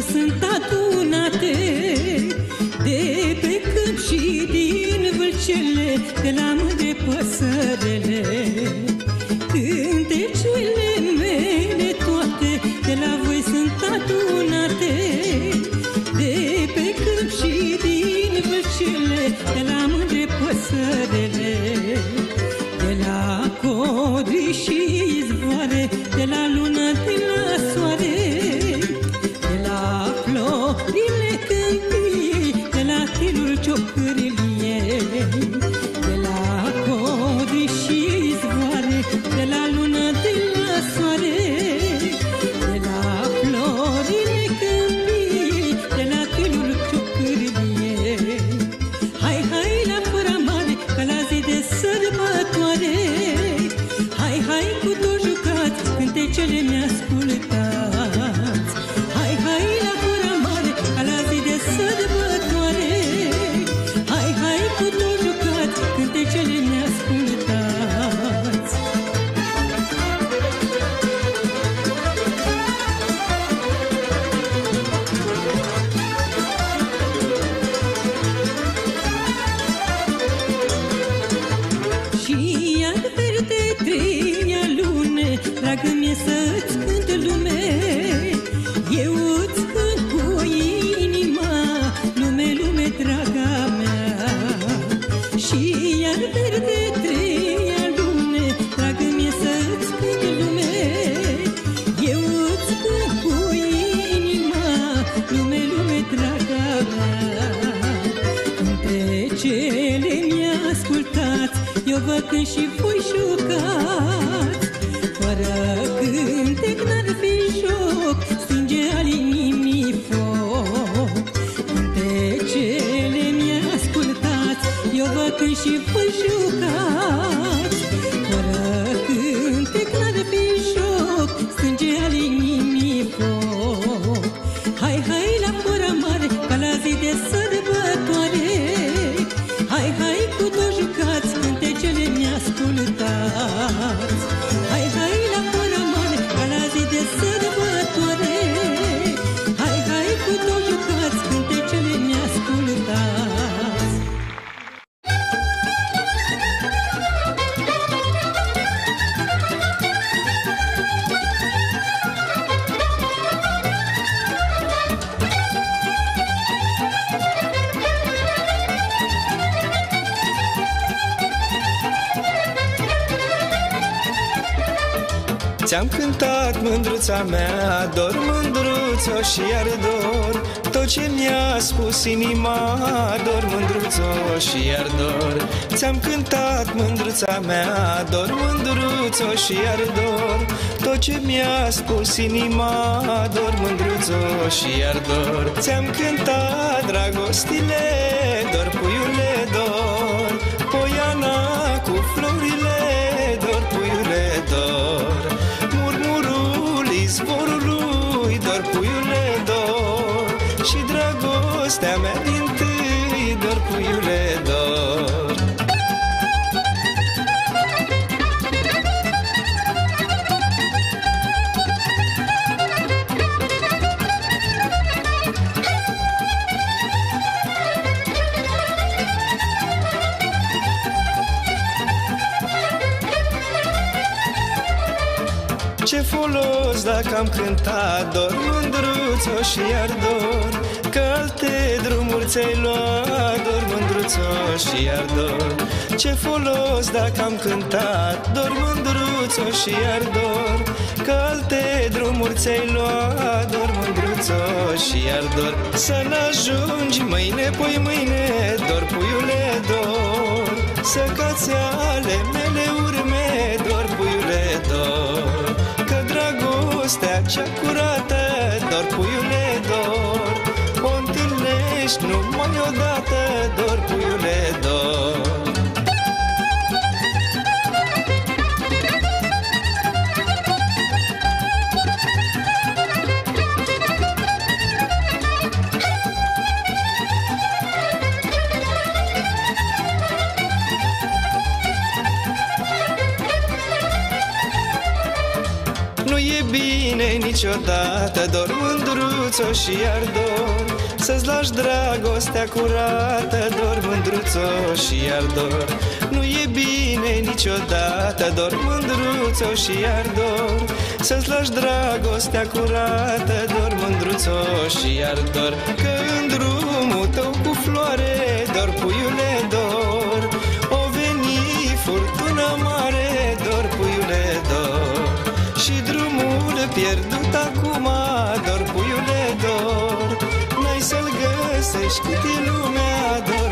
sunt adunate de pe câmp și din vâlcele, de la mândre păsărele. Cântecele mele toate de la voi sunt adunate de pe câmp și din vâlcele, de la mândre păsărele. De la codri și izvoare, de la lună, de la soare, de la florile câmpii, de la tilul ciocârlie. De la codri și izvoare, de la lună, de la soare, de la florile câmpii, de la tilul ciocârlie. Hai, hai la fără mare, că la zi de sărbătoare, hai, hai cu tot jucați, cântecele mi-ascultați. Hai, hai la fără mare, ca la zi de sărbătoare, hai, hai cu tot jucați, cântecele mi-ascultați. Și iar verde treia lune, dragă mie să-ți cânt lume. Eu îți cânt cu inima, lume, lume, draga mea. Și iar verde treia lune, dragă mie să-ți cânt lume. Eu îți cânt cu inima, lume, lume, draga mea. Cântecele mi-ascultați, eu vă cânt și voi jucați. Fără cântec n-ar fi joc, stinge al inimii foc. Cântecele mi-ascultați, eu vă cânt și voi jucați. Fără cântec n-ar fi joc, stinge al inimii foc. Hai, hai la fără mare, ca la zi de sărbătoare, hai, hai cu tot jucați, cântecele mi-ascultați. Hai, hai la fără mare, ca la zi de sărbătoare, hai, hai cu tot jucați, cântecele mi-ascultați. Ți-am cântat, mândruța mea, dor, mândruțo, și iar dor tot ce mi-a spus inima, dor, mândruțo, și iar dor. Ți-am cântat, mândruța mea, dor, mândruțo, și iar dor tot ce mi-a spus inima, dor, mândruțo, și iar dor. Ți-am cântat, dragostile, dor, puiule, dor, poiana cu florile, dor, puiule, dor, murmurul izvorului, dor, puiule, dor, și dragostea mea dintâi, dor, puiule, dor. Ce folos dacă am cântat, dor, mândruțo, și iar dor, că alte drumuri ți-ai luat, dor, mândruțo, și iar dor. Ce folos dacă am cântat, dor, mândruțo, și iar dor, că alte drumuri ți-ai luat, dor, mândruțo, și iar dor. Să n-ajungi mâine, poi mâine, dor, puiule, dor, să cați ale mele urme, dor, puiule, dor, că dragostea cea curată, dor, puiule, dor, o întâlnești numai odată, dor, puiule, dor. Nu e bine niciodată, dor, mândruț mândruțo și iar dor să-ți lași dragostea curată, dor mândruțo și iar dor. Nu e bine niciodată, dor mândruțo și iar dor să-ți lași dragostea curată, dor mândruțo și iar dor. Că în drumul tău cu floare, dor puiule, dor, o veni furtună mare, dor puiule, dor. Și drumul pierdut acum, dor puiule, dor, n-ai să-l găsești cât e lumea, dor